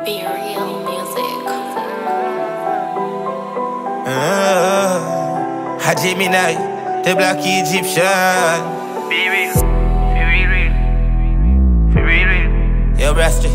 Be Real music. Gemini, the black Egyptian. Be real, be real, be real. Yo, Rasta.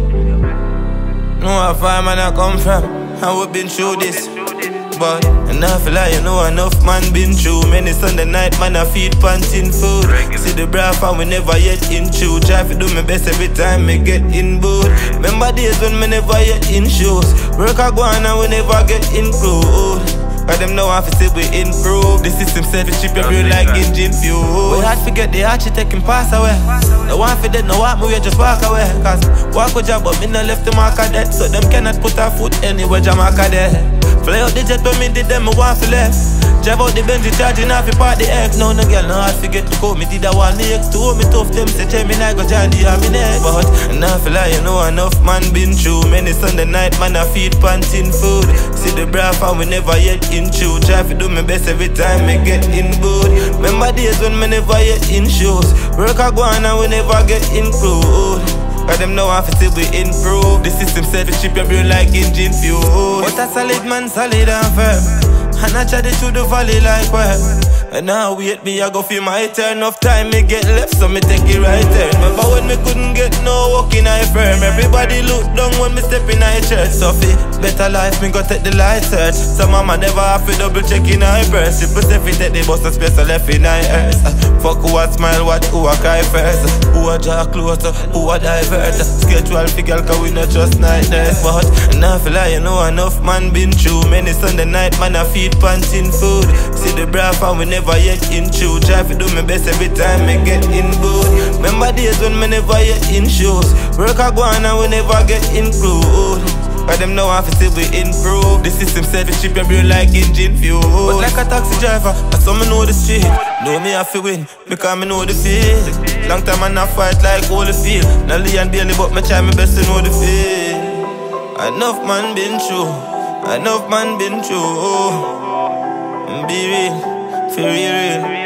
Know how far man I come from, and we been through this. But enough lie, you know enough man been through. Many Sunday night man I feed panting food. See the bra and we never yet in true. Try to do my best every time me get in boot. Remember days when me never yet in shoes. Work I go on and we never get include. Cause them know how to say we improve. The system set to chip your brain like engine fuel. We had to get the architect and pass away. No one for that, no what me, we just walk away. Cause walk with job but me no left the marker dead. So them cannot put a foot anywhere Jamaica there. Fly out the jet when me did them, I want to left. Drive out the Benz, charging off the party X. No, no girl, no hard to get to go. Me did a one next to me tough, them say Gemini go join the army next. But enough lie, you know enough man been through. Many Sunday night man I feed panting food. See the bra and we never yet in true. Try to do my best every time me get in boot. Remember days when me never yet in shoes. Work I go on and we never get include. Cause them know how to say we improve. The system set to chip your brain like engine fuel. But a solid man, solid and firm. And I chat it through the valley like where. And now wait me, I go feel my turn. Of time me get left, so me take it right turn. Remember when me couldn't get no walk in a firm. Everybody look down when me step in a church. So fi better life, me go take the light search. So mama never have to double check in her purse. She put if take the bus and space so left in her earth. Fuck who a smile, what who a cry first. Who a draw closer, who a divert. Schedule figure cause we not just nightmares. But enough lie, you know enough man been through. Many Sunday night man I feed panting food. See the bra and we never yet in true. Try to do my best every time me get in boot. Remember days when me never yet in shoes. Work I go on and we never get include. Cause them know how to say we improve. The system set to chip your brain like engine fuel. But like a taxi driver, that's how me know the street. Know me have to win, because me know the feel. Long time I not fight like all the field. Now Leon Bailey but me try my best to know the feel. Enough man been through, enough man been through. Be real, feel real.